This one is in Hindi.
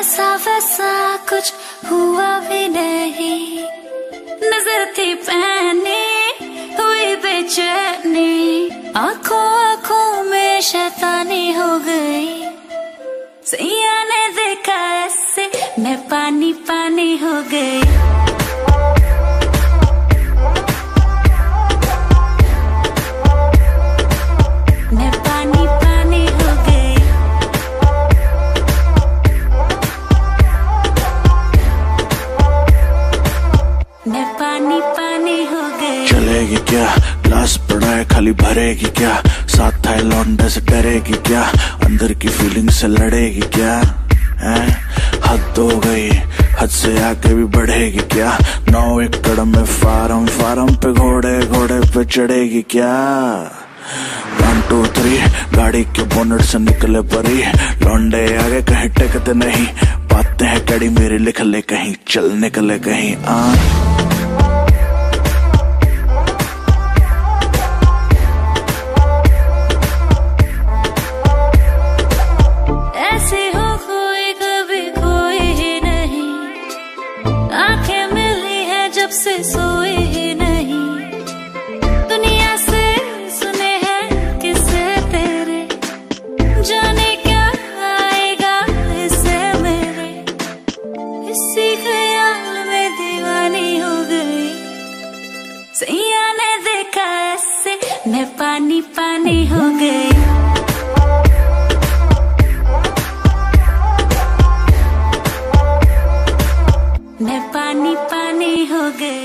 ऐसा वैसा कुछ हुआ भी नहीं, नजर थी पहनी हुई बेचैनी, आंखों आंखों में शैतानी हो गई। सैया ने देखा ऐसे मैं पानी पानी हो गई। मैं पानी पानी हो गई। मैं पानी पानी हो गई। चलेगी क्या, ग्लास पड़ा है खाली भरेगी क्या, साथ था लौंडे से डरेगी क्या, अंदर की फीलिंग से लड़ेगी क्या, हैं? हद हो गई, हद से आगे भी बढ़ेगी क्या, 9 एकड़ में फार्म, फार्म पे घोड़े, घोड़े पे चढ़ेगी क्या। 1 2 3 गाड़ी के बोनट से निकले परी, लौंडे आगे कहीं टेकते नहीं, बातें हैं कड़ी मेरी लिख ले कहीं, चल निकले कहीं। ऐसे हो कोई कभी कोई ही नहीं, आंखें मिली है जब से सोई ही नहीं, दुनिया से सुने हैं किस्से तेरे, जाने क्या आएगा इससे मेरे, इसी ख्याल में दीवानी हो गई। सैया ने देखा ऐसे मैं पानी पानी हो गई। मैं पानी पानी हो गई।